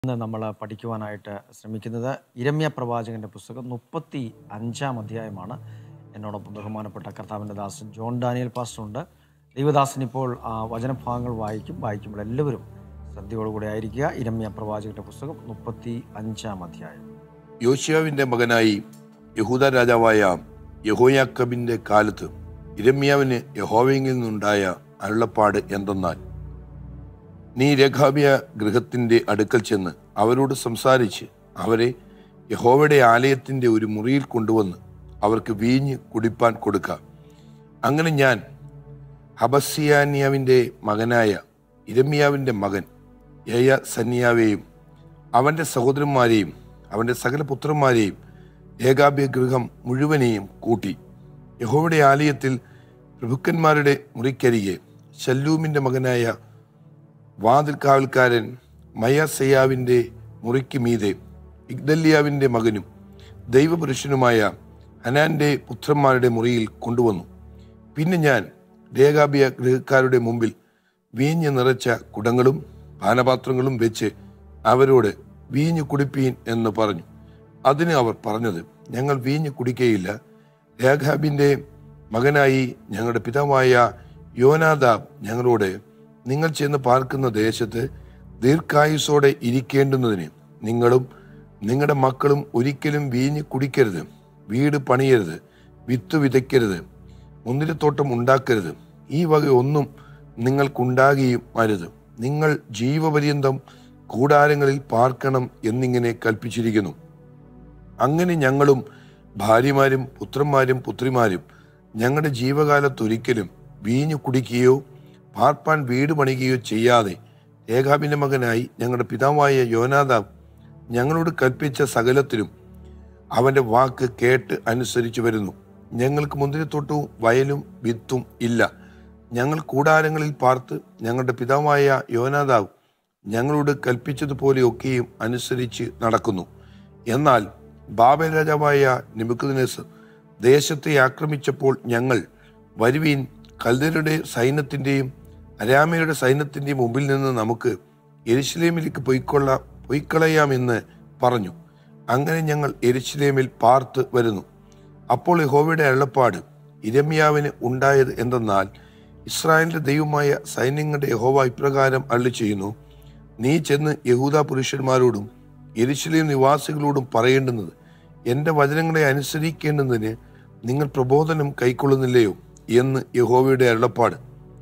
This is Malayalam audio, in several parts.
ഇന്ന് നമ്മൾ പഠിക്കുവാനായിട്ട് ശ്രമിക്കുന്നത് ഇരമ്യ പ്രവാചകൻ്റെ പുസ്തകം 35-ാം അധ്യായമാണ്. എന്നോടൊപ്പം ബഹുമാനപ്പെട്ട കർത്താവിൻ്റെ ദാസൻ ജോൺ ഡാനിയൽ പാസ്റ്ററുണ്ട്. ദൈവദാസൻ ഇപ്പോൾ വചനഭാഗങ്ങൾ വായിക്കുമ്പോൾ എല്ലാവരും ശ്രദ്ധയോടുകൂടി ആയിരിക്കുക. ഇരമ്യ പ്രവാചകൻ്റെ പുസ്തകം 35-ാം അധ്യായം. യോശിയാവിൻ്റെ മകനായി യഹൂദ രാജാവായ യഹോയാക്കബിൻ്റെ കാലത്ത് ഇരമ്യാവിന് യഹോവയിൽ നിന്നുണ്ടായ അരുളപ്പാട് എന്തെന്നാൽ, നീ രേഖാബിയ ഗൃഹത്തിൻ്റെ അടുക്കൽ ചെന്ന് അവരോട് സംസാരിച്ച് അവരെ യഹോവയുടെ ആലയത്തിൻ്റെ ഒരു മുറിയിൽ കൊണ്ടുവന്ന് അവർക്ക് വീഞ്ഞ് കുടിപ്പാൻ കൊടുക്കുക. അങ്ങനെ ഞാൻ ഹബസ്യാന്യാവിൻ്റെ മകനായ ഇരമ്യാവിൻ്റെ മകൻ യയസന്യാവെയും അവൻ്റെ സഹോദരന്മാരെയും അവൻ്റെ സകല പുത്രന്മാരെയും രേഖാബിയ ഗൃഹം മുഴുവനെയും കൂട്ടി യഹോവയുടെ ആലയത്തിൽ പ്രഭുക്കന്മാരുടെ മുറിക്കരികെ ശല്ലൂമിൻ്റെ മകനായ വാതിൽ കാവൽക്കാരൻ മയസയാവിൻ്റെ മുറിക്ക് മീതെ ഇഗ്ദല്യാവിൻ്റെ മകനും ദൈവപുരുഷനുമായ ഹനാൻ്റെ പുത്രന്മാരുടെ മുറിയിൽ കൊണ്ടുവന്നു. പിന്നെ ഞാൻ രേഖാബിയ ഗൃഹക്കാരുടെ മുമ്പിൽ വീഞ്ഞ് നിറച്ച കുടങ്ങളും പാനപാത്രങ്ങളും വെച്ച് അവരോട് വീഞ്ഞ് കുടിപ്പീൻ എന്ന് പറഞ്ഞു. അതിന് അവർ പറഞ്ഞത്, ഞങ്ങൾ വീഞ്ഞ് കുടിക്കുകയില്ല. രേഖാബിൻ്റെ മകനായി ഞങ്ങളുടെ പിതാവായ യോനാദാബ് ഞങ്ങളോട്, നിങ്ങൾ ചെന്ന് പാർക്കുന്ന ദേശത്ത് ദീർഘായുസോടെ ഇരിക്കേണ്ടുന്നതിന് നിങ്ങളും നിങ്ങളുടെ മക്കളും ഒരിക്കലും വീഞ്ഞ് കുടിക്കരുത്, വീട് പണിയരുത്, വിത്ത് വിതയ്ക്കരുത്, മുന്തിരിത്തോട്ടം ഉണ്ടാക്കരുത്, ഈ വക ഒന്നും നിങ്ങൾക്കുണ്ടാകുകയും അരുത്. നിങ്ങൾ ജീവപര്യന്തം കൂടാരങ്ങളിൽ പാർക്കണം എന്നിങ്ങനെ കൽപ്പിച്ചിരിക്കുന്നു. അങ്ങനെ ഞങ്ങളും ഭാര്യമാരും പുത്രന്മാരും പുത്രിമാരും ഞങ്ങളുടെ ജീവകാലത്തൊരിക്കലും വീഞ്ഞു കുടിക്കുകയോ പാർപ്പാൻ വീട് പണിയുകയോ ചെയ്യാതെ രേഖാബിൻ്റെ മകനായി ഞങ്ങളുടെ പിതാവായ യോനാദാബ് ഞങ്ങളോട് കൽപ്പിച്ച സകലത്തിലും അവൻ്റെ വാക്ക് കേട്ട് അനുസരിച്ചു വരുന്നു. ഞങ്ങൾക്ക് മുന്തിരിത്തോട്ടവും വയലും വിത്തും ഇല്ല. ഞങ്ങൾ കൂടാരങ്ങളിൽ പാർത്ത് ഞങ്ങളുടെ പിതാവായ യോനാദാബ് ഞങ്ങളോട് കൽപ്പിച്ചതുപോലെയൊക്കെയും അനുസരിച്ച് നടക്കുന്നു. എന്നാൽ ബാബേൽ രാജാവായ നെബൂഖദ്നേസർ ദേശത്തെ ആക്രമിച്ചപ്പോൾ ഞങ്ങൾ, വരുവീൻ, കൽദയരുടെ സൈന്യത്തിൻ്റെയും അരാമ്യരുടെ സൈന്യത്തിൻ്റെയും മുമ്പിൽ നിന്ന് നമുക്ക് യെരൂശലേമിലേക്ക് പൊയ്ക്കളയാമെന്ന് പറഞ്ഞു. അങ്ങനെ ഞങ്ങൾ യെരൂശലേമിൽ പാർത്ത് വരുന്നു. അപ്പോൾ യഹോവയുടെ അരുളപ്പാട് ഇരമ്യാവിന് ഉണ്ടായത് എന്തെന്നാൽ, ഇസ്രായേലിൻ്റെ ദൈവമായ സൈന്യങ്ങളുടെ യഹോവ ഇപ്രകാരം അരുളിച്ചെയ്യുന്നു, നീ ചെന്ന് യഹൂദ പുരുഷന്മാരോടും യെരൂശലേം നിവാസികളോടും പറയേണ്ടുന്നത്, എൻ്റെ വചനങ്ങളെ അനുസരിക്കേണ്ടതിന് നിങ്ങൾ പ്രബോധനം കൈക്കൊള്ളുന്നില്ലയോ എന്ന് യഹോവയുടെ അരുളപ്പാട്.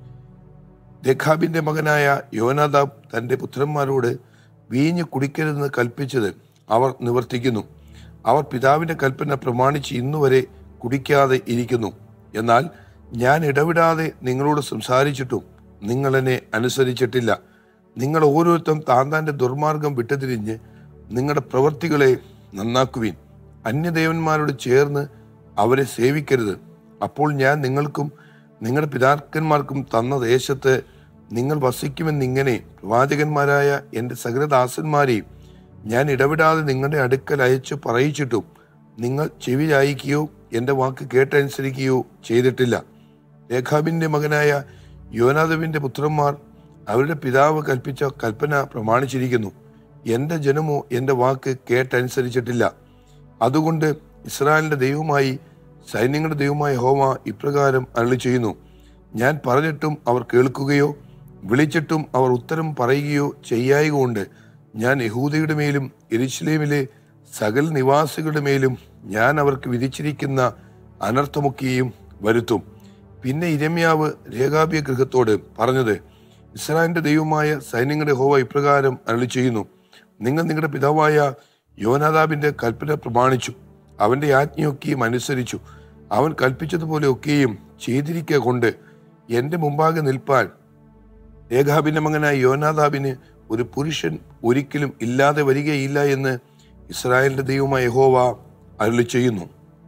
രേഖാബിൻ്റെ മകനായ യോനാദാബ് തൻ്റെ പുത്രന്മാരോട് വീഞ്ഞ് കുടിക്കരുതെന്ന് കൽപ്പിച്ചത് അവർ നിവർത്തിക്കുന്നു. അവർ പിതാവിൻ്റെ കൽപ്പന പ്രമാണിച്ച് ഇന്നുവരെ കുടിക്കാതെ ഇരിക്കുന്നു. എന്നാൽ ഞാൻ ഇടവിടാതെ നിങ്ങളോട് സംസാരിച്ചിട്ടും നിങ്ങൾ എന്നെ അനുസരിച്ചിട്ടില്ല. നിങ്ങൾ ഓരോരുത്തരും താന്താൻ്റെ ദുർമാർഗം വിട്ടുതിരിഞ്ഞ് നിങ്ങളുടെ പ്രവൃത്തികളെ നന്നാക്കുവിൻ. അന്യദേവന്മാരോട് ചേർന്ന് അവരെ സേവിക്കരുത്. അപ്പോൾ ഞാൻ നിങ്ങൾക്കും നിങ്ങളുടെ പിതാക്കന്മാർക്കും തന്ന ദേശത്ത് നിങ്ങൾ വസിക്കുമെന്നിങ്ങനെ പ്രവാചകന്മാരായ എൻ്റെ സകലദാസന്മാരെയും ഞാൻ ഇടവിടാതെ നിങ്ങളുടെ അടുക്കൽ അയച്ചു പറയിച്ചിട്ടും നിങ്ങൾ ചെവി ചായിക്കുകയോ എൻ്റെ വാക്ക് കേട്ടനുസരിക്കുകയോ ചെയ്തിട്ടില്ല. രേഖാബിൻ്റെ മകനായ യോനാദാബിൻ്റെ പുത്രന്മാർ അവരുടെ പിതാവ് കൽപ്പിച്ച കൽപ്പന പ്രമാണിച്ചിരിക്കുന്നു. എൻ്റെ ജനമോ എൻ്റെ വാക്ക് കേട്ടനുസരിച്ചിട്ടില്ല. അതുകൊണ്ട് ഇസ്രായേലിൻ്റെ ദൈവമായി സൈന്യങ്ങളുടെ ദൈവമായ യഹോവ ഇപ്രകാരം അരുളിച്ചെയ്യുന്നു, ഞാൻ പറഞ്ഞിട്ടും അവർ കേൾക്കുകയോ വിളിച്ചിട്ടും അവർ ഉത്തരം പറയുകയോ ചെയ്യായകൊണ്ട് ഞാൻ യഹൂദയുടെ മേലും യെരൂശലേമിലെ സകല നിവാസികളുടെ മേലും ഞാൻ അവർക്ക് വിധിച്ചിരിക്കുന്ന അനർത്ഥമൊക്കെയും വരുത്തും. പിന്നെ ഇരമ്യാവ് രേഖാബിയ ഗൃഹത്തോട് പറഞ്ഞത്, ഇസ്രായേലിൻ്റെ ദൈവമായ സൈന്യങ്ങളുടെ യഹോവ ഇപ്രകാരം അരുളിച്ചെയ്യുന്നു, നിങ്ങൾ നിങ്ങളുടെ പിതാവായ യോനാദാബിൻ്റെ കൽപ്പന പ്രമാണിച്ചു, അവൻ്റെ ആജ്ഞയൊക്കെയും അനുസരിച്ചു, അവൻ കൽപ്പിച്ചതുപോലെ ഒക്കെയും ചെയ്തിരിക്കുക കൊണ്ട് എൻ്റെ മുമ്പാകെ നിൽപ്പാൻ രേഖാബിൻ്റെ മകനായ യോനാദാബിന് ഒരു പുരുഷൻ ഒരിക്കലും ഇല്ലാതെ വരികയില്ല എന്ന് ഇസ്രായേലിൻ്റെ ദൈവമായ യഹോവ അരുളിച്ചെയ്യുന്നു.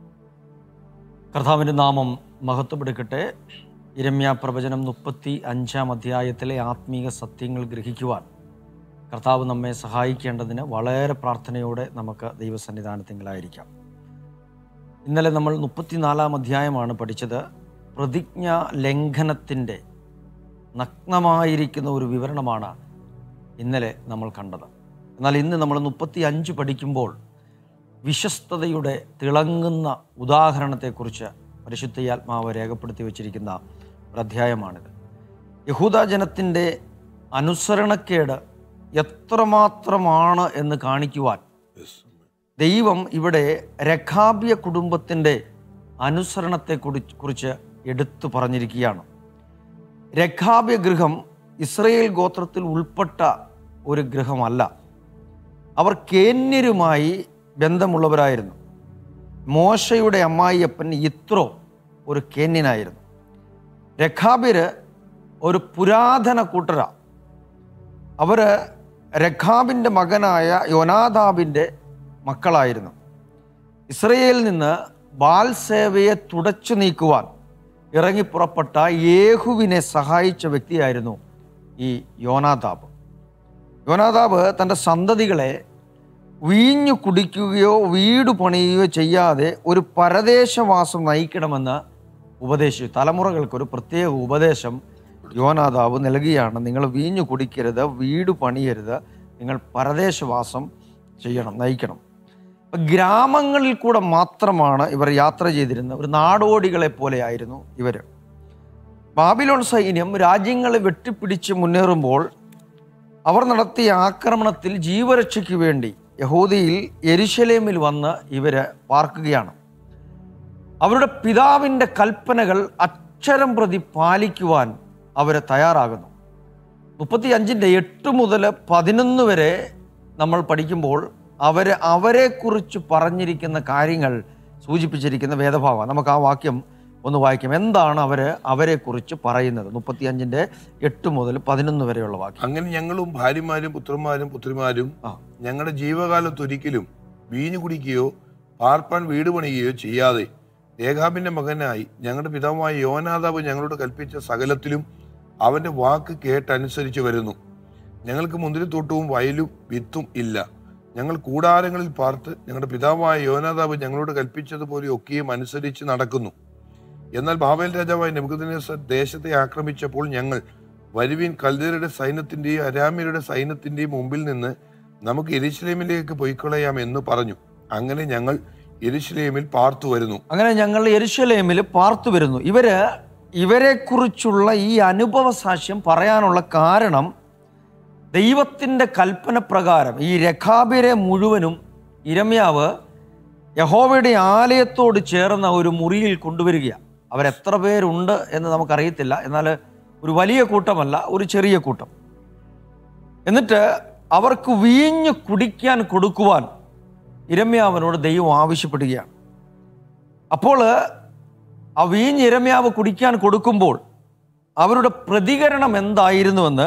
കർത്താവിൻ്റെ നാമം മഹത്വപ്പെടുക്കട്ടെ. ഇരമ്യ പ്രവചനം 35-ാം അധ്യായത്തിലെ ആത്മീക സത്യങ്ങൾ ഗ്രഹിക്കുവാൻ കർത്താവ് നമ്മെ സഹായിക്കേണ്ടതിന് വളരെ പ്രാർത്ഥനയോടെ നമുക്ക് ദൈവസന്നിധാനത്തിലായിരിക്കാം. ഇന്നലെ നമ്മൾ 34-ാം അധ്യായമാണ് പഠിച്ചത്. പ്രതിജ്ഞ ലംഘനത്തിൻ്റെ നഗ്നമായിരിക്കുന്ന ഒരു വിവരണമാണ് ഇന്നലെ നമ്മൾ കണ്ടത്. എന്നാൽ ഇന്ന് നമ്മൾ 35 പഠിക്കുമ്പോൾ വിശ്വസ്തതയുടെ തിളങ്ങുന്ന ഉദാഹരണത്തെക്കുറിച്ച് പരിശുദ്ധാത്മാവ് രേഖപ്പെടുത്തി വച്ചിരിക്കുന്ന ഒരു അധ്യായമാണിത്. യഹൂദ ജനത്തിൻ്റെ അനുസരണക്കേട് എത്രമാത്രമാണ് എന്ന് കാണിക്കുവാൻ ദൈവം ഇവിടെ രഖാബ്യ കുടുംബത്തിൻ്റെ അനുസരണത്തെക്കുറിച്ച് എടുത്തു പറഞ്ഞിരിക്കുകയാണ്. രഖാബ്യ ഗൃഹം ഇസ്രയേൽ ഗോത്രത്തിൽ ഉൾപ്പെട്ട ഒരു ഗൃഹമല്ല. അവർ കേന്യരുമായി ബന്ധമുള്ളവരായിരുന്നു. മോശയുടെ അമ്മായിയപ്പൻ യിത്രോ ഒരു കേന്യനായിരുന്നു. രഖാബ്യര് ഒരു പുരാതന കൂട്ടരാണ്. അവർ രഖാബിൻ്റെ മകനായ യോനാദാബിൻ്റെ മക്കളായിരുന്നു. ഇസ്രയേലിൽ നിന്ന് ബാൽ സേവയെ തുടച്ചു നീക്കുവാൻ ഇറങ്ങിപ്പുറപ്പെട്ട യേഹുവിനെ സഹായിച്ച വ്യക്തിയായിരുന്നു ഈ യോനാദാബ്. യോനാദാബ് തൻ്റെ സന്തതികളെ വീഞ്ഞു കുടിക്കുകയോ വീട് പണിയുകയോ ചെയ്യാതെ ഒരു പരദേശവാസം നയിക്കണമെന്ന് ഉപദേശിച്ചു. തലമുറകൾക്കൊരു പ്രത്യേക ഉപദേശം യോനാദാബ് നൽകുകയാണ്. നിങ്ങൾ വീഞ്ഞു കുടിക്കരുത്, വീട് പണിയരുത്, നിങ്ങൾ പരദേശവാസം ചെയ്യണം, നയിക്കണം. ഗ്രാമങ്ങളിൽ കൂടെ മാത്രമാണ് ഇവർ യാത്ര ചെയ്തിരുന്നത്. ഒരു നാടോടികളെ പോലെയായിരുന്നു ഇവർ. ബാബിലോൺ സൈന്യം രാജ്യങ്ങളെ വെട്ടിപ്പിടിച്ച് മുന്നേറുമ്പോൾ അവർ നടത്തിയ ആക്രമണത്തിൽ ജീവരക്ഷയ്ക്ക് വേണ്ടി യഹൂദയിൽ യെരുശലേമിൽ വന്ന് ഇവർ പാർക്കുകയാണ്. അവരുടെ പിതാവിൻ്റെ കൽപ്പനകൾ അക്ഷരം പ്രതി പാലിക്കുവാൻ അവർ തയ്യാറാകുന്നു. 35:8 മുതൽ 11 വരെ നമ്മൾ പഠിക്കുമ്പോൾ അവരെക്കുറിച്ച് പറഞ്ഞിരിക്കുന്ന കാര്യങ്ങൾ സൂചിപ്പിച്ചിരിക്കുന്ന വേദഭാവം. നമുക്ക് ആ വാക്യം ഒന്ന് വായിക്കാം. എന്താണ് അവരെക്കുറിച്ച് പറയുന്നത്? 35:8 മുതൽ 11 വരെയുള്ള വാക്യം. അങ്ങനെ ഞങ്ങളും ഭാര്യമാരും പുത്രന്മാരും പുത്രിമാരും ഞങ്ങളുടെ ജീവകാലത്തൊരിക്കലും വീഞ്ഞു കുടിക്കുകയോ പാർപ്പാൻ വീട് പണിയുകയോ ചെയ്യാതെ രേഖാബിന്റെ മകനായി ഞങ്ങളുടെ പിതാവായ യോനാദാബ് ഞങ്ങളോട് കൽപ്പിച്ച സകലത്തിലും അവന്റെ വാക്ക് കേട്ടനുസരിച്ച് വരുന്നു. ഞങ്ങൾക്ക് മുന്തിരിത്തോട്ടവും വയലും വിത്തും ഇല്ല. ഞങ്ങൾ കൂടാരങ്ങളിൽ പാർത്ത് ഞങ്ങളുടെ പിതാവായ യോനാദാബ് ഞങ്ങളോട് കൽപ്പിച്ചതുപോലെ ഒക്കെയും അനുസരിച്ച് നടക്കുന്നു. എന്നാൽ ബാബേൽ രാജാവായ നെബൂഖദ്നേസർ ദേശത്തെ ആക്രമിച്ചപ്പോൾ ഞങ്ങൾ വരുവീൻ, കൽദയരുടെ സൈന്യത്തിന്റെയും അരാമ്യരുടെ സൈന്യത്തിന്റെയും മുമ്പിൽ നിന്ന് നമുക്ക് യെരൂശലേമിലേക്ക് പൊയ്ക്കളയാം എന്ന് പറഞ്ഞു. അങ്ങനെ ഞങ്ങൾ യെരൂശലേമിൽ പാർത്തു വരുന്നു. ഇവരെക്കുറിച്ചുള്ള ഈ അനുഭവ സാക്ഷ്യം പറയാനുള്ള കാരണം ദൈവത്തിൻ്റെ കൽപ്പന പ്രകാരം ഈ രഖാബ്യരെ മുഴുവനും യിരെമ്യാവ് യഹോവയുടെ ആലയത്തോട് ചേർന്ന ഒരു മുറിയിൽ കൊണ്ടുവരികയാണ്. അവരെത്ര പേരുണ്ട് എന്ന് നമുക്കറിയത്തില്ല. എന്നാൽ ഒരു വലിയ കൂട്ടമല്ല, ഒരു ചെറിയ കൂട്ടം. എന്നിട്ട് അവർക്ക് വീഞ്ഞ് കുടിക്കാൻ കൊടുക്കുവാൻ യിരെമ്യാവിനോട് ദൈവം ആവശ്യപ്പെടുകയാണ്. അപ്പോൾ ആ വീഞ്ഞ് യിരെമ്യാവ് കുടിക്കാൻ കൊടുക്കുമ്പോൾ അവരുടെ പ്രതികരണം എന്തായിരുന്നുവെന്ന്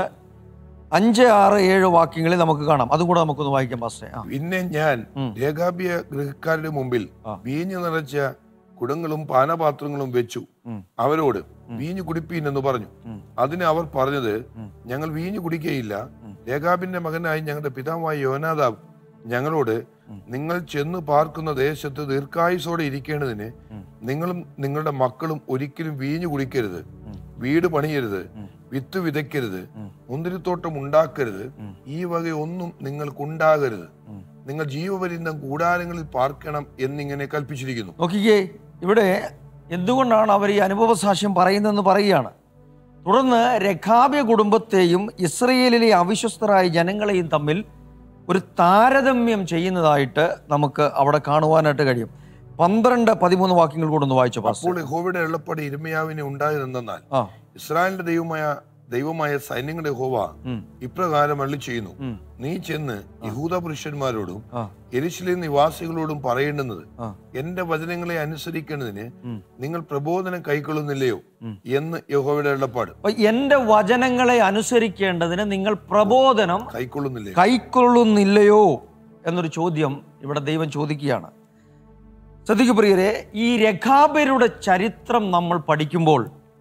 5, 6, 7 വാക്യങ്ങളിൽ നമുക്ക് കാണാം. അതും കൂടെ നമുക്കൊന്ന് വായിക്കാം പാസ്റ്ററെ. പിന്നെ ഞാൻ രേഖാബ്യ ഗൃഹക്കാരുടെ മുമ്പിൽ വീഞ്ഞ് നിറച്ച കുടങ്ങളും പാനപാത്രങ്ങളും വെച്ചു അവരോട് വീഞ്ഞു കുടിപ്പീൻ എന്ന് പറഞ്ഞു. അതിന് അവർ പറഞ്ഞത്, ഞങ്ങൾ വീഞ്ഞു കുടിക്കുകയില്ല. രേഖാബിന്റെ മകനായി ഞങ്ങളുടെ പിതാവായ യോനാദാബ് ഞങ്ങളോട്, നിങ്ങൾ ചെന്ന് പാർക്കുന്ന ദേശത്ത് ദീർഘായുസോടെ ഇരിക്കേണ്ടതിന് നിങ്ങളും നിങ്ങളുടെ മക്കളും ഒരിക്കലും വീഞ്ഞു കുടിക്കരുത്, വീട് പണിയരുത്, വിത്ത് വിതയ്ക്കരുത്, മുന്തിരിത്തോട്ടം ഉണ്ടാക്കരുത്, ഈ വകയൊന്നും നിങ്ങൾക്കുണ്ടാകരുത്. നിങ്ങൾ ജീവപര്യന്തം കൂടാരങ്ങളിൽ പാർക്കണം എന്നിങ്ങനെ കൽപ്പിച്ചിരിക്കുന്നു. നോക്കിക്കേ, ഇവിടെ എന്തുകൊണ്ടാണ് അവർ ഈ അനുഭവ സാക്ഷ്യം പറയുന്നതെന്ന് പറയുകയാണ്. തുടർന്ന് രഖാബ്യ കുടുംബത്തെയും ഇസ്രയേലിലെ അവിശ്വസ്തരായ ജനങ്ങളെയും തമ്മിൽ ഒരു താരതമ്യം ചെയ്യുന്നതായിട്ട് നമുക്ക് അവിടെ കാണുവാനായിട്ട് കഴിയും. 12, 13 വാക്യങ്ങൾ കൂടെ ഒന്ന് വായിച്ചു. അപ്പോൾ യഹോവയുടെ എള്ളപ്പടി യിരെമ്യാവിനെ ഉണ്ടായതെന്നാൽ, ഇസ്രായേലിന്റെ ദൈവമായ സൈന്യങ്ങളുടെ യഹോവ ഇപ്രകാരം അരുളിച്ചെയ്യുന്നു, നീ ചെന്ന് യഹൂദ പുരുഷന്മാരോടും യെരൂശലേം നിവാസികളോടും പറയേണ്ടുന്നത്, എന്റെ വചനങ്ങളെ അനുസരിക്കേണ്ടതിന് നിങ്ങൾ പ്രബോധനം കൈക്കൊള്ളുന്നില്ലയോ എന്ന് യഹോവയുടെ അരുളപ്പാട്. എന്റെ വചനങ്ങളെ അനുസരിക്കേണ്ടതിന് നിങ്ങൾ പ്രബോധനം കൈക്കൊള്ളുന്നില്ലയോ എന്നൊരു ചോദ്യം ഇവിടെ ദൈവം ചോദിക്കുകയാണ്. ശ്രദ്ധിക്കൂ പ്രിയരെ, ഈ രഖാബ്യരുടെ ചരിത്രം നമ്മൾ പഠിക്കുമ്പോൾ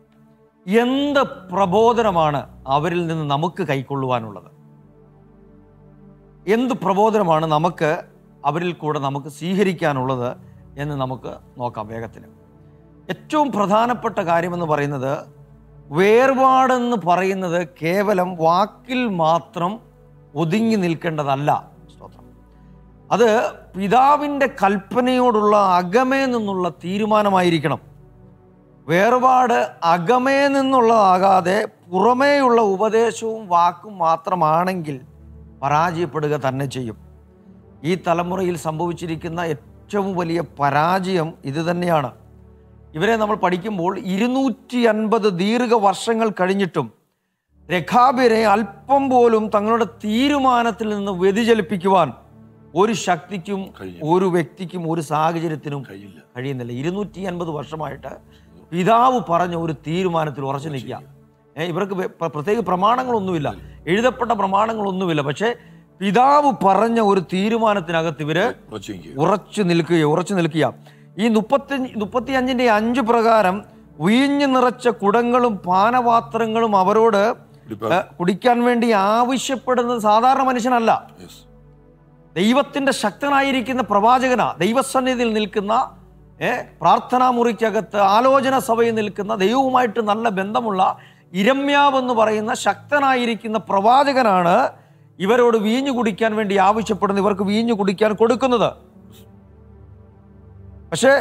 എന്ത് പ്രബോധനമാണ് അവരിൽ നിന്ന് നമുക്ക് കൈക്കൊള്ളുവാനുള്ളത്? എന്ത് പ്രബോധനമാണ് നമുക്ക് അവരിൽ കൂടെ നമുക്ക് സ്വീകരിക്കാനുള്ളത് എന്ന് നമുക്ക് നോക്കാം വേഗത്തിൽ. ഏറ്റവും പ്രധാനപ്പെട്ട കാര്യമെന്ന് പറയുന്നത്, വേർപാടെന്ന് പറയുന്നത് കേവലം വാക്കിൽ മാത്രം ഒതുങ്ങി നിൽക്കേണ്ടതല്ല അത് പിതാവിൻ്റെ കൽപ്പനയോടുള്ള അകമേ നിന്നുള്ള തീരുമാനമായിരിക്കണം. വേർപാട് അകമേ നിന്നുള്ളതാകാതെ പുറമേയുള്ള ഉപദേശവും വാക്കും മാത്രമാണെങ്കിൽ പരാജയപ്പെടുക തന്നെ ചെയ്യും. ഈ തലമുറയിൽ സംഭവിച്ചിരിക്കുന്ന ഏറ്റവും വലിയ പരാജയം ഇത് തന്നെയാണ്. ഇവരെ നമ്മൾ പഠിക്കുമ്പോൾ 250 ദീർഘവർഷങ്ങൾ കഴിഞ്ഞിട്ടും രഖാബിനെ അല്പം പോലും തങ്ങളുടെ തീരുമാനത്തിൽ നിന്ന് വ്യതിചലിപ്പിക്കുവാൻ ഒരു ശക്തിക്കും ഒരു വ്യക്തിക്കും ഒരു സാഹചര്യത്തിനും കഴിയുന്നില്ല. 250 വർഷമായിട്ട് പിതാവ് പറഞ്ഞ ഒരു തീരുമാനത്തിൽ ഉറച്ചു നിൽക്കുക. ഇവർക്ക് പ്രത്യേക പ്രമാണങ്ങളൊന്നുമില്ല, എഴുതപ്പെട്ട പ്രമാണങ്ങളൊന്നുമില്ല. പക്ഷേ പിതാവ് പറഞ്ഞ ഒരു തീരുമാനത്തിനകത്ത് ഇവര് ഉറച്ചു നിൽക്കുക. ഈ 35-ന്റെ 5 പ്രകാരം വീഞ്ഞു നിറച്ച കുടങ്ങളും പാനപാത്രങ്ങളും അവരോട് കുടിക്കാൻ വേണ്ടി ആവശ്യപ്പെടുന്നത് സാധാരണ മനുഷ്യനല്ല, ദൈവത്തിന്റെ ശക്തനായിരിക്കുന്ന പ്രവാചകനാ. ദൈവസന്നിധിയിൽ നിൽക്കുന്ന, പ്രാർത്ഥനാ മുറിക്കകത്ത് ആലോചന സഭയിൽ നിൽക്കുന്ന, ദൈവവുമായിട്ട് നല്ല ബന്ധമുള്ള ഇരമ്യാവ് എന്ന് പറയുന്ന ശക്തനായിരിക്കുന്ന പ്രവാചകനാണ് ഇവരോട് വീഞ്ഞു കുടിക്കാൻ വേണ്ടി ആവശ്യപ്പെടുന്നത്, ഇവർക്ക് വീഞ്ഞു കുടിക്കാൻ കൊടുക്കുന്നത്. പക്ഷേ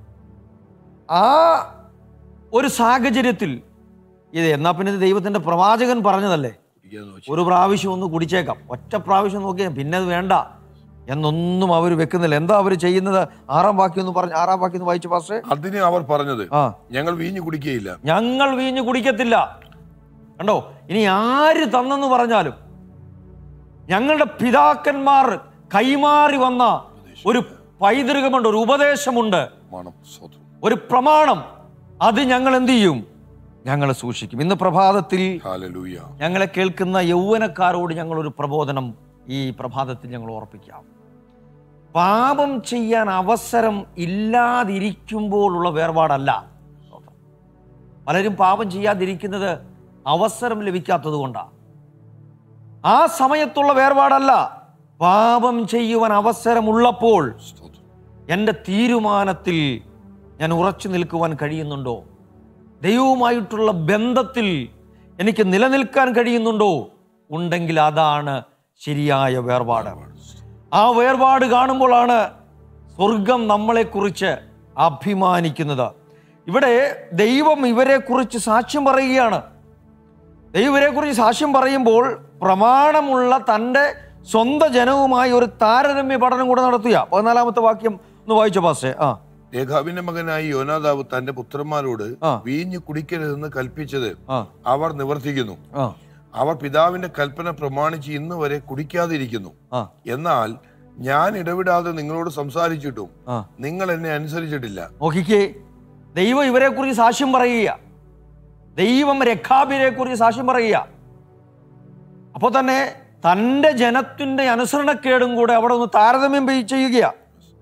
ആ ഒരു സാഹചര്യത്തിൽ എന്നാ പിന്നെ ദൈവത്തിന്റെ പ്രവാചകൻ പറഞ്ഞതല്ലേ, ഒരു പ്രാവശ്യം ഒന്ന് കുടിച്ചേക്കാം, ഒറ്റ പ്രാവശ്യം നോക്കിയാൽ പിന്നെ അത് വേണ്ട എന്നൊന്നും അവർ വെക്കുന്നില്ല. എന്താ അവർ ചെയ്യുന്നത്? 6-ാം വാക്യം ഒന്ന് വായിച്ചു പാസ്റ്റേ. അതിന് അവർ പറഞ്ഞത്, ഞങ്ങൾ വീഞ്ഞു കുടിക്കുകയില്ല, ഞങ്ങൾ വീഞ്ഞു കുടിക്കത്തില്ല. കണ്ടോ, ഇനി ആര് തന്നെന്ന് പറഞ്ഞാലും ഞങ്ങളുടെ പിതാക്കന്മാർ കൈമാറി വന്ന ഒരു പൈതൃകമുണ്ട്, ഒരു ഉപദേശമുണ്ട്, ഒരു പ്രമാണം. അത് ഞങ്ങൾ എന്ത് ചെയ്യും? ഞങ്ങൾ സൂക്ഷിക്കും. ഇന്ന് പ്രഭാതത്തിൽ ഞങ്ങളെ കേൾക്കുന്ന യൗവനക്കാരോട് ഞങ്ങൾ ഒരു പ്രബോധനം ഈ പ്രഭാതത്തിൽ ഞങ്ങൾ ഓർപ്പിക്കാം. പാപം ചെയ്യാൻ അവസരം ഇല്ലാതിരിക്കുമ്പോഴുള്ള വേർപാടല്ല. പലരും പാപം ചെയ്യാതിരിക്കുന്നത് അവസരം ലഭിക്കാത്തത് കൊണ്ടാണ്. ആ സമയത്തുള്ള വേർപാടല്ല. പാപം ചെയ്യുവാൻ അവസരമുള്ളപ്പോൾ എൻ്റെ തീരുമാനത്തിൽ ഞാൻ ഉറച്ചു നിൽക്കുവാൻ കഴിയുന്നുണ്ടോ? ദൈവവുമായിട്ടുള്ള ബന്ധത്തിൽ എനിക്ക് നിലനിൽക്കാൻ കഴിയുന്നുണ്ടോ? ഉണ്ടെങ്കിൽ അതാണ് ശരിയായ വേർപാട്. ആ വേർപാട് കാണുമ്പോഴാണ് സ്വർഗം നമ്മളെക്കുറിച്ച് അഭിമാനിക്കുന്നത്. ഇവിടെ ദൈവം ഇവരെക്കുറിച്ച് സാക്ഷ്യം പറയുകയാണ്. ദൈവം ഇവരെക്കുറിച്ച് സാക്ഷ്യം പറയുമ്പോൾ പ്രമാണമുള്ള തൻ്റെ സ്വന്തം ജനവുമായി ഒരു താരതമ്യ പഠനം കൂടെ നടത്തുക. 14-ാമത്തെ വാക്യം ഒന്ന് വായിച്ചോ പാസ്റ്റേ. രേഖാബിന്റെ മകനായി യോനാദാബ് തന്റെ പുത്രന്മാരോട് വീഞ്ഞു കുടിക്കരുതെന്ന് കൽപ്പിച്ചത് അവർ നിവർത്തിക്കുന്നു. അവർ പിതാവിന്റെ കൽപ്പന പ്രമാണിച്ച് ഇന്ന് വരെ കുടിക്കാതിരിക്കുന്നു. എന്നാൽ ഞാൻ ഇടവിടാതെ നിങ്ങളോട് സംസാരിച്ചിട്ടും നിങ്ങൾ എന്നെ അനുസരിച്ചിട്ടില്ല. നോക്കിക്കേ, ദൈവം ഇവരെ കുറിച്ച് സാക്ഷ്യം പറയുക. ദൈവം രഖാബിനെ കുറിച്ച് സാക്ഷ്യം പറയുക. അപ്പൊ തന്നെ തൻ്റെ ജനത്തിന്റെ അനുസരണക്കേടും കൂടെ അവിടെ ഒന്ന് താരതമ്യം ചെയ്യുക.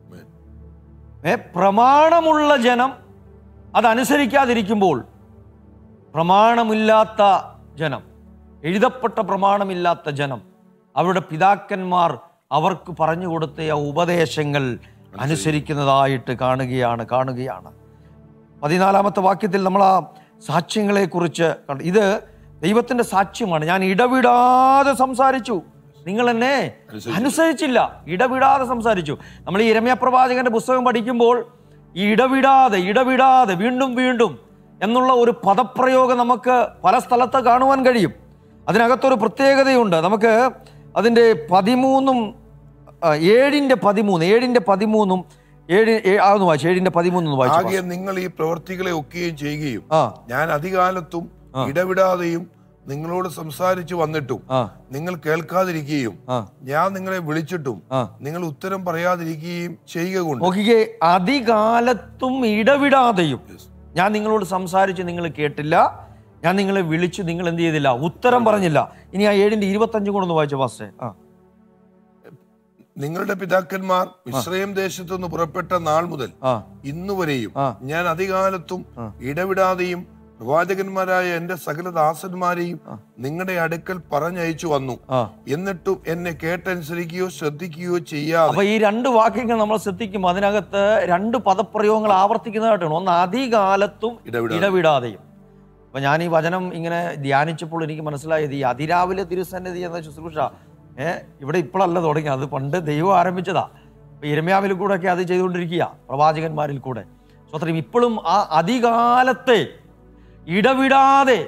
പ്രമാണമുള്ള ജനം അതനുസരിക്കാതിരിക്കുമ്പോൾ പ്രമാണമില്ലാത്ത ജനം, എഴുതപ്പെട്ട പ്രമാണമില്ലാത്ത ജനം, അവരുടെ പിതാക്കന്മാർ അവർക്ക് പറഞ്ഞു കൊടുത്ത ആ ഉപദേശങ്ങൾ അനുസരിക്കുന്നതായിട്ട് കാണുകയാണ്. 14-ാമത്തെ വാക്യത്തിൽ നമ്മൾ ആ സാക്ഷ്യങ്ങളെ കുറിച്ച് കണ്ടു. ഇത് ദൈവത്തിന്റെ സാക്ഷ്യമാണ്. ഞാൻ ഇടവിടാതെ സംസാരിച്ചു, നിങ്ങൾ എന്നെ അനുസരിച്ചില്ല. ഇടവിടാതെ സംസാരിച്ചു. നമ്മൾ ഈ യിരെമ്യാ പ്രവാചകന്റെ പുസ്തകം പഠിക്കുമ്പോൾ ഈ ഇടവിടാതെ വീണ്ടും വീണ്ടും എന്നുള്ള ഒരു പദപ്രയോഗം നമുക്ക് പല സ്ഥലത്ത് കാണുവാൻ കഴിയും. അതിനകത്തൊരു പ്രത്യേകതയുണ്ട്. നമുക്ക് അതിൻ്റെ 13-ഉം 7-ന്റെ 13-ഉം 7-ന്റെ 13 വായിച്ചു. നിങ്ങൾ ഈ പ്രവൃത്തികളെ ഒക്കെയും ചെയ്യുകയും ഞാൻ അധികാലത്തും ഇടവിടാതെയും നിങ്ങളോട് സംസാരിച്ചു വന്നിട്ടും നിങ്ങൾ കേൾക്കാതിരിക്കുകയും ഞാൻ നിങ്ങളെ വിളിച്ചിട്ടും നിങ്ങൾ ഉത്തരം പറയാതിരിക്കുകയും ചെയ്യുക കൊണ്ട്. നോക്കിക്കേ, അധികാലത്തും ഇടവിടാതെയും ഞാൻ നിങ്ങളോട് സംസാരിച്ച് നിങ്ങൾ കേട്ടില്ല, ഞാൻ നിങ്ങളെ വിളിച്ചു, നിങ്ങൾ എന്ത് ചെയ്തില്ല? ഉത്തരം പറഞ്ഞില്ല. ഇനി ആ 7-ന്റെ 25 കൂടെ ഒന്ന് വായിച്ചു പാസ്റ്റേ. നിങ്ങളുടെ പിതാക്കന്മാർ മിസ്രയീം ദേശത്തു നിന്ന് പുറപ്പെട്ട നാൾ മുതൽ ഇന്നുവരെയും ഞാൻ അധികാലത്തും ഇടവിടാതെയും പ്രവാചകന്മാരായ എന്റെ സകല ദാസന്മാരെയും നിങ്ങളുടെ അടുക്കൽ പറഞ്ഞയച്ചു വന്നു, എന്നിട്ടും എന്നെ കേട്ടനുസരിക്കുകയോ ശ്രദ്ധിക്കുകയോ ചെയ്യാതെ. അപ്പൊ ഈ 2 വാക്യങ്ങൾ നമ്മൾ ശ്രദ്ധിക്കുമ്പോൾ അതിനകത്ത് 2 പദപ്രയോഗങ്ങൾ ആവർത്തിക്കുന്നതായിട്ടാണ്. ഒന്ന് അധികാലത്തും ഇടവിടാതെയും. അപ്പൊ ഞാൻ ഈ വചനം ഇങ്ങനെ ധ്യാനിച്ചപ്പോൾ എനിക്ക് മനസ്സിലായത് ഈ അതിരാവിലെ തിരുസന്നിധി എന്ന ശുശ്രൂഷ ഇവിടെ ഇപ്പോഴല്ല തുടങ്ങി, അത് പണ്ട് ദൈവം ആരംഭിച്ചതാ. യിരെമ്യാവിൽ കൂടെയൊക്കെ അത് ചെയ്തുകൊണ്ടിരിക്കുക, പ്രവാചകന്മാരിൽ കൂടെ. സ്വത്രം ഇപ്പോഴും ആ അധികാലത്തെ ഇടവിടാതെ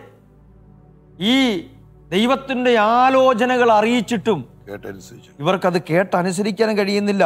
ഈ ദൈവത്തിൻ്റെ ആലോചനകൾ അറിയിച്ചിട്ടും ഇവർക്കത് കേട്ടനുസരിക്കാനും കഴിയുന്നില്ല.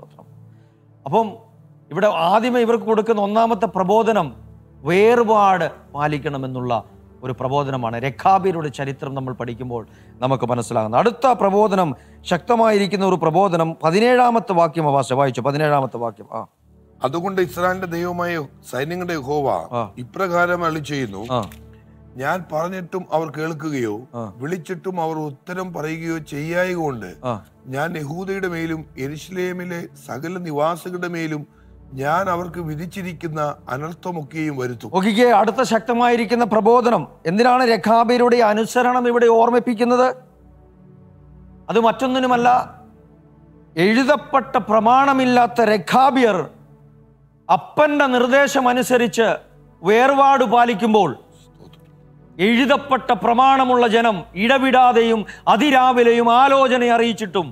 അപ്പം ഇവിടെ ആദ്യമേ ഇവർക്ക് കൊടുക്കുന്ന ഒന്നാമത്തെ പ്രബോധനം വേർപാട് പാലിക്കണമെന്നുള്ള ഒരു പ്രബോധനമാണ്. രേഖാബിയരുടെ ചരിത്രം നമ്മൾ പഠിക്കുമ്പോൾ നമുക്ക് മനസ്സിലാകുന്നത്. അടുത്ത പ്രബോധനം, ശക്തമായിരിക്കുന്ന ഒരു പ്രബോധനം, 17-ാമത്തെ വാക്യം വായിച്ചു. 17-ാമത്തെ വാക്യം. അതുകൊണ്ട് ഇസ്രായേലിന്റെ ദൈവമായ സൈന്യങ്ങളുടെ യഹോവ ഇപ്രകാരം അരുളിച്ചെയ്യുന്നു, ഞാൻ പറഞ്ഞിട്ടും അവർ കേൾക്കുകയോ വിളിച്ചിട്ടും അവർ ഉത്തരം പറയുകയോ ചെയ്യായകൊണ്ട് ഞാൻ യഹൂദയുടെ മേലും യെരൂശലേമിലെ സകല നിവാസികളുടെ മേലും ഞാൻ അവർക്ക് വിധിച്ചിരിക്കുന്ന അനർത്ഥമൊക്കെയും വരുത്തും. നോക്കിക്കേ, അടുത്ത ശക്തമായിരിക്കുന്ന പ്രബോധനം. എന്തിനാണ് രേഖാബിയരുടെ അനുസരണം ഇവിടെ ഓർമ്മിപ്പിക്കുന്നത്? അത് മറ്റൊന്നിനുമല്ല, എഴുതപ്പെട്ട പ്രമാണമില്ലാത്ത രേഖാബിയർ അപ്പന്റെ നിർദ്ദേശം അനുസരിച്ച് വേർപാട് പാലിക്കുമ്പോൾ എഴുതപ്പെട്ട പ്രമാണമുള്ള ജനം ഇടവിടാതെയും അതിരാവിലെയും ആലോചന അറിയിച്ചിട്ടും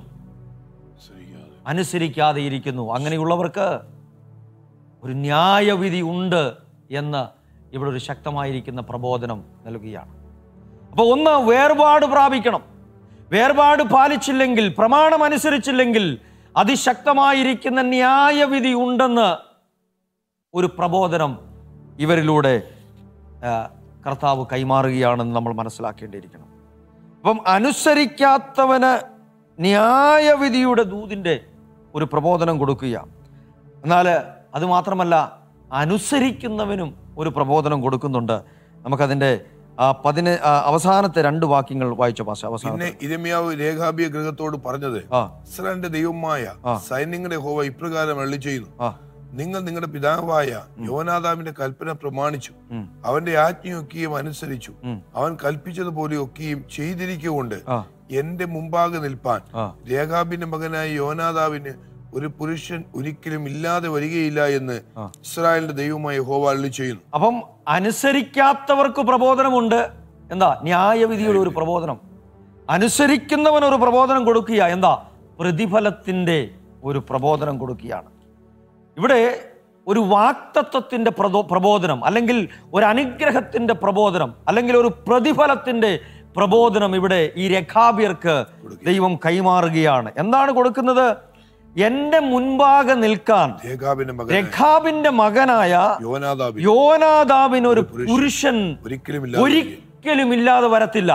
അനുസരിക്കാതെ ഇരിക്കുന്നു. അങ്ങനെയുള്ളവർക്ക് ഒരു ന്യായവിധി ഉണ്ട് എന്ന് ഇവിടെ ഒരു ശക്തമായിരിക്കുന്ന പ്രബോധനം നൽകുകയാണ്. അപ്പോൾ ഒന്ന്, വേർപാട് പ്രാപിക്കണം. വേർപാട് പാലിച്ചില്ലെങ്കിൽ, പ്രമാണം അനുസരിച്ചില്ലെങ്കിൽ അതിശക്തമായിരിക്കുന്ന ന്യായവിധി ഉണ്ടെന്ന് ഒരു പ്രബോധനം ഇവരിലൂടെ കർത്താവ് കൈമാറുകയാണെന്ന് നമ്മൾ മനസ്സിലാക്കേണ്ടിയിരിക്കണം. അപ്പം അനുസരിക്കാത്തവന് ന്യായവിധിയുടെ ദൂതിൻ്റെ ഒരു പ്രബോധനം കൊടുക്കുക. എന്നാൽ അതുമാത്രമല്ല, അനുസരിക്കുന്നവനും ഒരു പ്രബോധനം കൊടുക്കുന്നുണ്ട്. നമുക്കതിൻ്റെ അവസാനത്തെ 2 വാക്യങ്ങൾ വായിച്ച പാസ്. പിന്നെ യിരെമ്യാവ് രേഖാബിയ ഗൃഹത്തോട് പറഞ്ഞത്, ഇസ്രായേലിന്റെ ദൈവമായ സൈന്യങ്ങളുടെ യഹോവ ഇപ്രകാരം അരുളിച്ചെയ്യുന്നു, നിങ്ങൾ നിങ്ങളുടെ പിതാവായ യോനാദാബിന്റെ കൽപ്പന പ്രമാണിച്ചു, അവന്റെ ആജ്ഞയൊക്കെയും അനുസരിച്ചു, അവൻ കൽപ്പിച്ചതുപോലെയൊക്കെയും ചെയ്തിരിക്കുകൊണ്ട് എന്റെ മുമ്പാകെ നിൽപ്പാൻ രേഖാബിന്റെ മകനായ യോനാദാബിന് ഒരു പുരുഷൻ ഒരിക്കലും ഇല്ലാതെ വരികയില്ല എന്ന് ഇസ്രായേലിന്റെ ദൈവമായ യഹോവ അരുളിച്ചെയ്യുന്നു. അപ്പം അനുസരിക്കാത്തവർക്ക് പ്രബോധനമുണ്ട്. എന്താ? ന്യായവിധിയുടെ ഒരു പ്രബോധനം. അനുസരിക്കുന്നവൻ ഒരു പ്രബോധനം കൊടുക്കുക. എന്താ? പ്രതിഫലത്തിന്റെ ഒരു പ്രബോധനം കൊടുക്കുകയാണ്. ഇവിടെ ഒരു വാക്തത്വത്തിന്റെ പ്രബോധനം, അല്ലെങ്കിൽ ഒരു അനുഗ്രഹത്തിന്റെ പ്രബോധനം, അല്ലെങ്കിൽ ഒരു പ്രതിഫലത്തിന്റെ പ്രബോധനം ഇവിടെ ഈ രേഖാബിയർക്ക് ദൈവം കൈമാറുകയാണ്. എന്താണ് കൊടുക്കുന്നത്? എന്റെ മുൻപാകെ നിൽക്കാൻ രേഖാബിന്റെ മകനായ യോനാദാബിന് ഒരു പുരുഷൻ ഒരിക്കലും ഇല്ലാതെ വരത്തില്ല.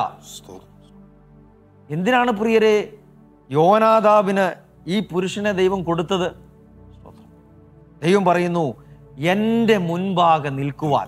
എന്തിനാണ് പ്രിയരെ യോനാദാബിന് ഈ പുരുഷനെ ദൈവം കൊടുത്തത്? ദൈവം പറയുന്നു, എൻ്റെ മുൻപാകെ നിൽക്കുവാൻ,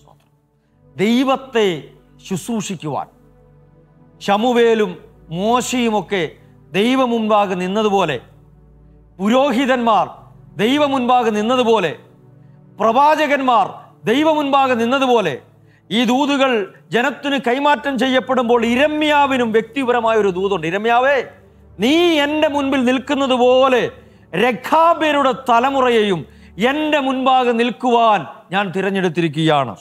ദൈവത്തെ ശുശ്രൂഷിക്കുവാൻ. ശമൂവേലും മോശയുമൊക്കെ ദൈവ മുൻപാകെ നിന്നതുപോലെ, പുരോഹിതന്മാർ ദൈവ മുൻപാകെ നിന്നതുപോലെ, പ്രവാചകന്മാർ ദൈവ മുൻപാകെ നിന്നതുപോലെ, ഈ ദൂതുകൾ ജനത്തിന് കൈമാറ്റം ചെയ്യപ്പെടുമ്പോൾ യിരെമ്യാവിനും വ്യക്തിപരമായ ഒരു ദൂതുണ്ട്. യിരെമ്യാവേ, നീ എൻ്റെ മുൻപിൽ നിൽക്കുന്നത് പോലെ രേഖാബിയരുടെ തലമുറയെയും എൻ്റെ മുൻപാകെ നിൽക്കുവാൻ ഞാൻ തിരഞ്ഞെടുത്തിരിക്കുകയാണ്.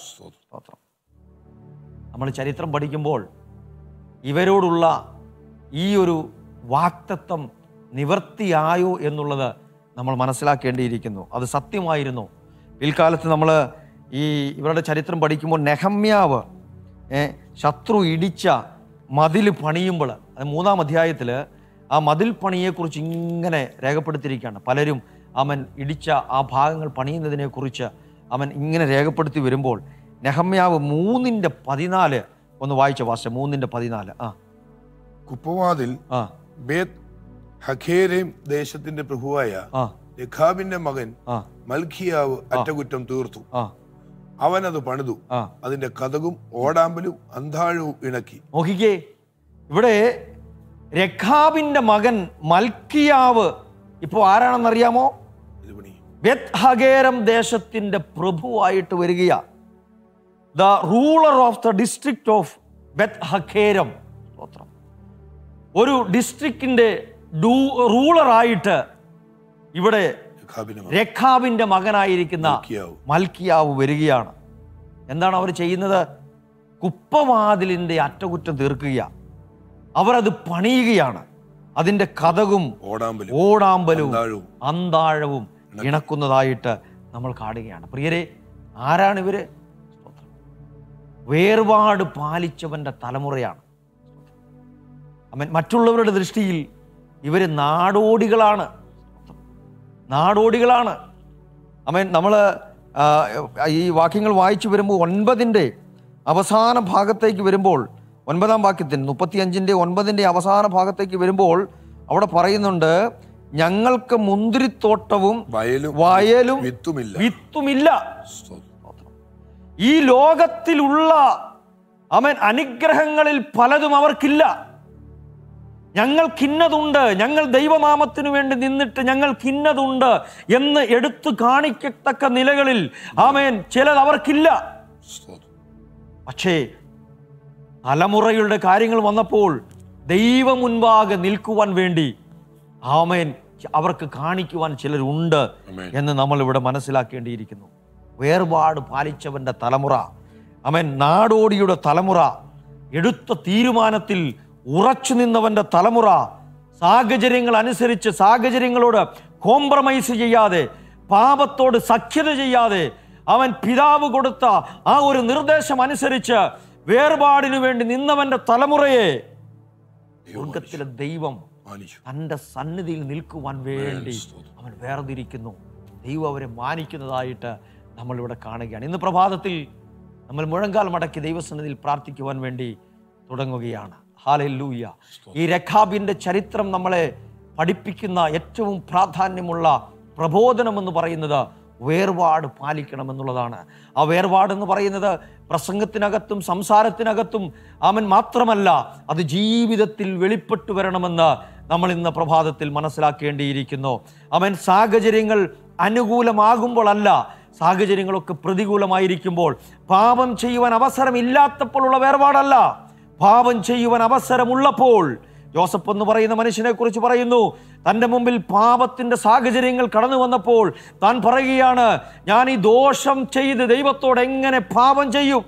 നമ്മൾ ചരിത്രം പഠിക്കുമ്പോൾ ഇവരോടുള്ള ഈ ഒരു വാക്തത്വം നിവർത്തിയായോ എന്നുള്ളത് നമ്മൾ മനസ്സിലാക്കേണ്ടിയിരിക്കുന്നു. അത് സത്യമായിരുന്നു. പിൽക്കാലത്ത് നമ്മൾ ഈ ഇവരുടെ ചരിത്രം പഠിക്കുമ്പോൾ നെഹമ്യാവ് ശത്രു ഇടിച്ച മതിൽ പണിയുമ്പോൾ, അത് 3-ാം അധ്യായത്തിൽ ആ മതിൽ പണിയെക്കുറിച്ച് ഇങ്ങനെ രേഖപ്പെടുത്തിയിരിക്കുകയാണ്. പലരും അവൻ ഇടിച്ച ആ ഭാഗങ്ങൾ പണിയുന്നതിനെക്കുറിച്ച് അവൻ ഇങ്ങനെ രേഖപ്പെടുത്തി വരുമ്പോൾ നെഹമ്യാവ് 3:14 ഒന്ന് വായിച്ച ഭാഷ. 3:14. കുപ്പവാതിൽ ബേത്ത് ഹഖേരേം ദേശത്തിന്റെ പ്രഭുവായ രേഖാബിന്റെ മകൻ മൽഖിയാവ് അറ്റകുറ്റം തീർത്തു. അവൻ അത് പണിതു, അതിന്റെ കതകും ഓടാമ്പലും അന്താഴവും ഇണക്കി. നോക്കിക്കേ, ഇവിടെ രേഖാബിന്റെ മകൻ മൽഖിയാവ് ഇപ്പോൾ ആരാണെന്നറിയാമോ? ബെത്ത് ഹഗേരം ദേശത്തിന്റെ പ്രഭുവായിട്ട് വരികയാ. The ruler of the district of Beth Hakkerem. ഒരു ഡിസ്ട്രിക്റ്റിന്റെ റൂളറായിട്ട് ഇവിടെ രേഖാബിന്റെ മകനായിരിക്കുന്ന മൽഖിയാവ് വരികയാണ്. എന്താണ് അവർ ചെയ്യുന്നത്? കുപ്പവാതിലിന്റെ അറ്റകുറ്റം തീർക്കുക. അവർ അത് പണിയുകയാണ്. അതിൻ്റെ കതകും ഓടാമ്പലും അന്താഴവും ഇണക്കുന്നതായിട്ട് നമ്മൾ കാണുകയാണ്. പ്രിയരെ, ആരാണ് ഇവര്? വേർപാട് പാലിച്ചവന്റെ തലമുറയാണ്. മറ്റുള്ളവരുടെ ദൃഷ്ടിയിൽ ഇവര് നാടോടികളാണ്. നമ്മൾ ഈ വാക്യങ്ങൾ വായിച്ചു വരുമ്പോൾ 9-ന്റെ അവസാന ഭാഗത്തേക്ക് വരുമ്പോൾ, 9-ാം വാക്യത്തിന് 35-ന്റെ 9-ന്റെ അവസാന ഭാഗത്തേക്ക് വരുമ്പോൾ അവിടെ പറയുന്നുണ്ട്, ഞങ്ങൾക്ക് മുന്തിരിത്തോട്ടവും വയലും വിത്തുമില്ല. ഈ ലോകത്തിലുള്ള അനുഗ്രഹങ്ങളിൽ പലതും അവർക്കില്ല. ഞങ്ങൾക്കിന്നതുണ്ട്, ഞങ്ങൾ ദൈവനാമത്തിനു വേണ്ടി നിന്നിട്ട് ഞങ്ങൾക്കിന്നതുണ്ട് എന്ന് എടുത്തു കാണിക്കത്തക്ക നിലകളിൽ ചിലത് അവർക്കില്ല. പക്ഷേ തലമുറകളുടെ കാര്യങ്ങൾ വന്നപ്പോൾ ദൈവം മുൻപാകെ നിൽക്കുവാൻ വേണ്ടി അവർക്ക് കാണിക്കുവാൻ ചിലരുണ്ട് എന്ന് നമ്മൾ ഇവിടെ മനസ്സിലാക്കേണ്ടിയിരിക്കുന്നു. വേർപാട് പാലിച്ചവന്റെ തലമുറ, നാടോടിയുടെ തലമുറ, എടുത്ത തീരുമാനത്തിൽ ഉറച്ചു നിന്നവന്റെ തലമുറ, സാഹചര്യങ്ങൾ അനുസരിച്ച് സാഹചര്യങ്ങളോട് കോംപ്രമൈസ് ചെയ്യാതെ, പാപത്തോട് സഖ്യത ചെയ്യാതെ, പിതാവ് കൊടുത്ത ആ ഒരു നിർദ്ദേശം അനുസരിച്ച് വേർപാടിനു വേണ്ടി നിന്നവന്റെ തലമുറയെ സ്വർഗത്തിലെ ദൈവം തന്റെ സന്നിധിയിൽ നിൽക്കുവാൻ വേണ്ടി വേർതിരിക്കുന്നു. ദൈവം അവരെ മാനിക്കുന്നതായിട്ട് നമ്മളിവിടെ കാണുകയാണ്. ഇന്ന് പ്രഭാതത്തിൽ നമ്മൾ മുഴങ്കാൽ മടക്കി ദൈവസന്നിധിയിൽ പ്രാർത്ഥിക്കുവാൻ വേണ്ടി തുടങ്ങുകയാണ്. ഹല്ലേലൂയ. ഈ രഖാബിന്റെ ചരിത്രം നമ്മളെ പഠിപ്പിക്കുന്ന ഏറ്റവും പ്രാധാന്യമുള്ള പ്രബോധനം എന്ന് പറയുന്നത് വേർപാട് പാലിക്കണമെന്നുള്ളതാണ്. ആ വേർപാടെന്ന് പറയുന്നത് പ്രസംഗത്തിനകത്തും സംസാരത്തിനകത്തും മാത്രമല്ല, അത് ജീവിതത്തിൽ വെളിപ്പെട്ടു വരണമെന്ന് നമ്മൾ ഇന്ന് പ്രഭാതത്തിൽ മനസ്സിലാക്കേണ്ടിയിരിക്കുന്നു. സാഹചര്യങ്ങൾ അനുകൂലമാകുമ്പോഴല്ല, സാഹചര്യങ്ങളൊക്കെ പ്രതികൂലമായിരിക്കുമ്പോൾ, പാപം ചെയ്യുവാൻ അവസരമില്ലാത്തപ്പോഴുള്ള വേർപാടല്ല, പാപം ചെയ്യുവാൻ അവസരമുള്ളപ്പോൾ. ജോസഫ് എന്ന് പറയുന്ന മനുഷ്യനെ കുറിച്ച് പറയുന്നു, തൻ്റെ മുമ്പിൽ പാപത്തിന്റെ സാഹചര്യങ്ങൾ കടന്നു വന്നപ്പോൾ താൻ പറയുകയാണ്, ഞാൻ ഈ ദോഷം ചെയ്ത് ദൈവത്തോട് എങ്ങനെ പാപം ചെയ്യും?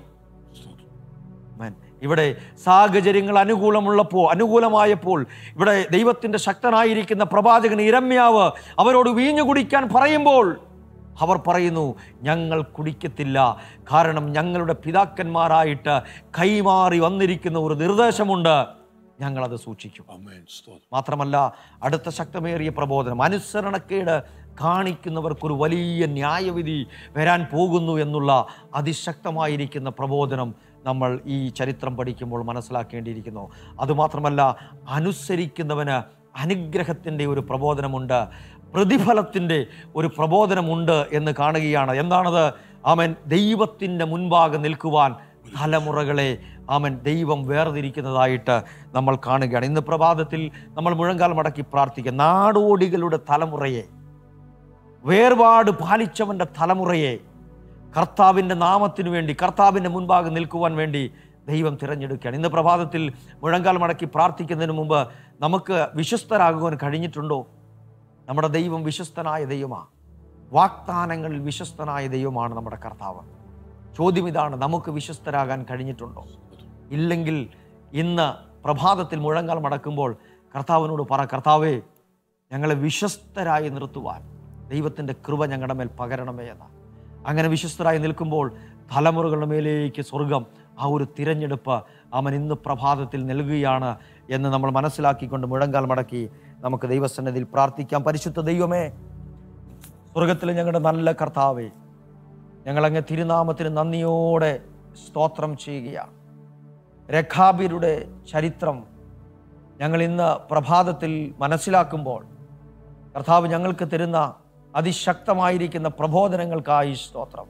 ഇവിടെ സാഹചര്യങ്ങൾ അനുകൂലമായപ്പോൾ ഇവിടെ ദൈവത്തിന്റെ ശക്തനായിരിക്കുന്ന പ്രവാചകൻ യിരെമ്യാവ് അവരോട് വീഞ്ഞു കുടിക്കാൻ പറയുമ്പോൾ അവർ പറയുന്നു, ഞങ്ങൾ കുടിക്കത്തില്ല, കാരണം ഞങ്ങളുടെ പിതാക്കന്മാരായിട്ട് കൈമാറി വന്നിരിക്കുന്ന ഒരു നിർദ്ദേശമുണ്ട്, ഞങ്ങളത് സൂക്ഷിക്കും. മാത്രമല്ല, അടുത്ത ശക്തമേറിയ പ്രബോധനം, അനുസരണക്കേട് കാണിക്കുന്നവർക്കൊരു വലിയ ന്യായവിധി വരാൻ പോകുന്നു എന്നുള്ള അതിശക്തമായിരിക്കുന്ന പ്രബോധനം നമ്മൾ ഈ ചരിത്രം പഠിക്കുമ്പോൾ മനസ്സിലാക്കേണ്ടിയിരിക്കുന്നു. അതുമാത്രമല്ല, അനുസരിക്കുന്നവന് അനുഗ്രഹത്തിൻ്റെ ഒരു പ്രബോധനമുണ്ട്, പ്രതിഫലത്തിൻ്റെ ഒരു പ്രബോധനമുണ്ട് എന്ന് കാണുകയാണ്. എന്താണത്? ദൈവത്തിൻ്റെ മുൻപാകെ നിൽക്കുവാൻ തലമുറകളെ ദൈവം വേർതിരിക്കുന്നതായിട്ട് നമ്മൾ കാണുകയാണ്. ഇന്ന് പ്രഭാതത്തിൽ നമ്മൾ മുഴങ്കാൽ മടക്കി പ്രാർത്ഥിക്കുക. നാടോടികളുടെ തലമുറയെ, വേർപാട് പാലിച്ചവന്റെ തലമുറയെ കർത്താവിൻ്റെ നാമത്തിനു വേണ്ടി, കർത്താവിൻ്റെ മുൻപാകെ നിൽക്കുവാൻ വേണ്ടി ദൈവം തിരഞ്ഞെടുക്കുകയാണ്. ഇന്ന് പ്രഭാതത്തിൽ മുഴങ്കാൽ മടക്കി പ്രാർത്ഥിക്കുന്നതിന് മുമ്പ് നമുക്ക് വിശ്വസ്തരാകുവാൻ കഴിഞ്ഞിട്ടുണ്ടോ? നമ്മുടെ ദൈവം വിശ്വസ്തനായ ദൈവമാണ്. വാഗ്ദാനങ്ങളിൽ വിശ്വസ്തനായ ദൈവമാണ് നമ്മുടെ കർത്താവ്. ചോദ്യം ഇതാണ്, നമുക്ക് വിശ്വസ്തരാകാൻ കഴിഞ്ഞിട്ടുണ്ടോ? ഇല്ലെങ്കിൽ ഇന്ന് പ്രഭാതത്തിൽ മുഴങ്കാൽ മടക്കുമ്പോൾ കർത്താവിനോട് പറ, കർത്താവേ, ഞങ്ങളെ വിശ്വസ്തരായി നിർത്തുവാൻ ദൈവത്തിൻ്റെ കൃപ ഞങ്ങളുടെ മേൽ പകരണമേ എന്ന്. അങ്ങനെ വിശ്വസ്തരായി നിൽക്കുമ്പോൾ തലമുറകളുടെ മേലേക്ക് സ്വർഗം ആ ഒരു തിരഞ്ഞെടുപ്പ് ഇന്ന് പ്രഭാതത്തിൽ നൽകുകയാണ് എന്ന് നമ്മൾ മനസ്സിലാക്കിക്കൊണ്ട് മുഴങ്കാൽ മടക്കി നമുക്ക് ദൈവസന്നിധിയിൽ പ്രാർത്ഥിക്കാം. പരിശുദ്ധ ദൈവമേ, സ്വർഗത്തിലെ ഞങ്ങളുടെ നല്ല കർത്താവേ, ഞങ്ങളങ്ങ് തിരുനാമത്തിന് നന്ദിയോടെ സ്തോത്രം ചെയ്യുകയാണ്. രഖാബിയുടെ ചരിത്രം ഞങ്ങൾ ഇന്ന് പ്രഭാതത്തിൽ മനസ്സിലാക്കുമ്പോൾ കർത്താവ് ഞങ്ങൾക്ക് തരുന്ന അതിശക്തമായിരിക്കുന്ന പ്രബോധനങ്ങൾക്കായി സ്തോത്രം.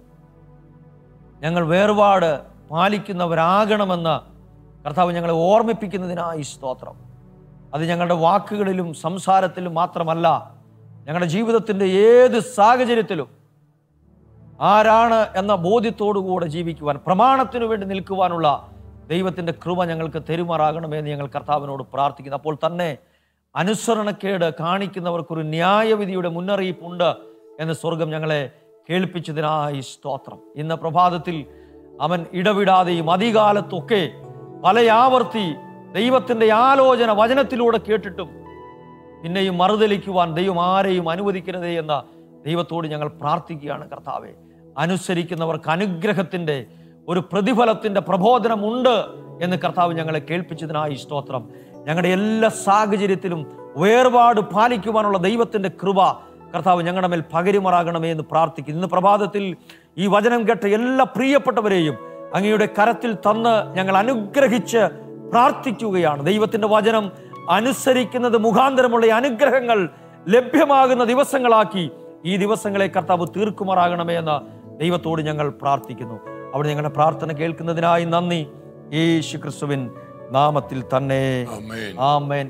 ഞങ്ങൾ വേർപാട് പാലിക്കുന്നവരാകണമെന്ന് കർത്താവ് ഞങ്ങളെ ഓർമ്മിപ്പിക്കുന്നതിനായി സ്തോത്രം. അത് ഞങ്ങളുടെ വാക്കുകളിലും സംസാരത്തിലും മാത്രമല്ല, ഞങ്ങളുടെ ജീവിതത്തിൻ്റെ ഏത് സാഹചര്യത്തിലും ആരാണ് എന്ന ബോധ്യത്തോടുകൂടെ ജീവിക്കുവാൻ, പ്രമാണത്തിനു വേണ്ടി നിൽക്കുവാനുള്ള ദൈവത്തിൻ്റെ കൃപ ഞങ്ങൾക്ക് തെരുമാറാകണമെന്ന് ഞങ്ങൾ കർത്താവിനോട് പ്രാർത്ഥിക്കുന്നു. അപ്പോൾ തന്നെ അനുസരണക്കേട് കാണിക്കുന്നവർക്കൊരു ന്യായവിധിയുടെ മുന്നറിയിപ്പുണ്ട് എന്ന് സ്വർഗം ഞങ്ങളെ കേൾപ്പിച്ചതിനായി സ്തോത്രം. ഇന്ന് പ്രഭാതത്തിൽ അവൻ ഇടവിടാതെയും അധികാലത്തൊക്കെ പലയാവർത്തി ദൈവത്തിൻ്റെ ആലോചന വചനത്തിലൂടെ കേട്ടിട്ടും പിന്നെയും മറുതലിക്കുവാൻ ദൈവം ആരെയും അനുവദിക്കരുതേ എന്ന ദൈവത്തോട് ഞങ്ങൾ പ്രാർത്ഥിക്കുകയാണ് കർത്താവെ. അനുസരിക്കുന്നവർക്ക് അനുഗ്രഹത്തിൻ്റെ ഒരു പ്രതിഫലത്തിൻ്റെ പ്രബോധനമുണ്ട് എന്ന് കർത്താവ് ഞങ്ങളെ കേൾപ്പിച്ചതിനായി സ്തോത്രം. ഞങ്ങളുടെ എല്ലാ സാഹചര്യത്തിലും വേർപാട് പാലിക്കുവാനുള്ള ദൈവത്തിൻ്റെ കൃപ കർത്താവ് ഞങ്ങളുടെ മേൽ പകരുമാറാകണമേ എന്ന് പ്രാർത്ഥിക്കുന്നു. ഇന്ന് പ്രഭാതത്തിൽ ഈ വചനം കേട്ട എല്ലാ പ്രിയപ്പെട്ടവരെയും അങ്ങയുടെ കരത്തിൽ തന്ന് ഞങ്ങൾ അനുഗ്രഹിച്ച് പ്രാർത്ഥിക്കുകയാണ്. ദൈവത്തിൻ്റെ വചനം അനുസരിക്കുന്നത് മുഖാന്തരമുള്ള അനുഗ്രഹങ്ങൾ ലഭ്യമാകുന്ന ദിവസങ്ങളാക്കി ഈ ദിവസങ്ങളെ കർത്താവ് തീർക്കുമാറാകണമേ എന്ന് ദൈവത്തോട് ഞങ്ങൾ പ്രാർത്ഥിക്കുന്നു. അവിടെ ഞങ്ങളുടെ പ്രാർത്ഥന കേൾക്കുന്നതിനായി നന്ദി. യേശു ക്രിസ്തുവിൻ നാമത്തിൽ തന്നെ ആമേൻ.